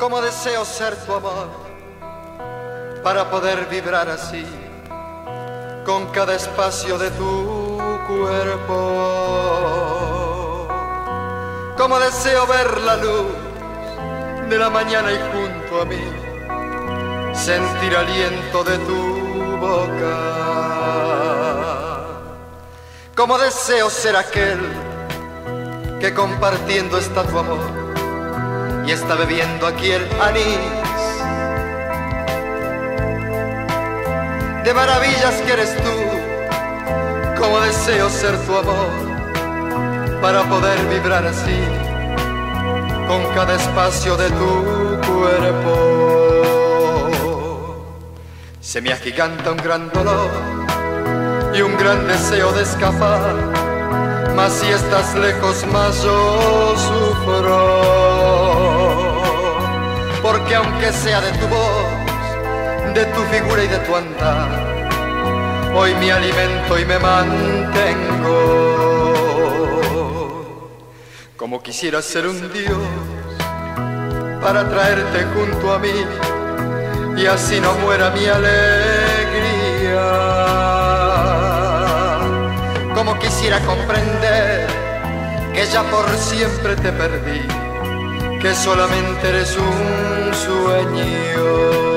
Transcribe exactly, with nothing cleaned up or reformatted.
Como deseo ser tu amor para poder vibrar así con cada espacio de tu cuerpo. Como deseo ver la luz de la mañana y junto a mí sentir aliento de tu boca. Como deseo ser aquel que compartiendo está tu amor y está bebiendo aquí el anís de maravillas que eres tú. Como deseo ser tu amor para poder vibrar así con cada espacio de tu cuerpo. Se me agiganta un gran dolor y un gran deseo de escapar, mas si estás lejos más yo sufro, porque aunque sea de tu voz, de tu figura y de tu andar, hoy me alimento y me mantengo. Como quisiera ser un dios para traerte junto a mí y así no muera mi alegría. Como quisiera comprender que ya por siempre te perdí, que solamente eres un sueño.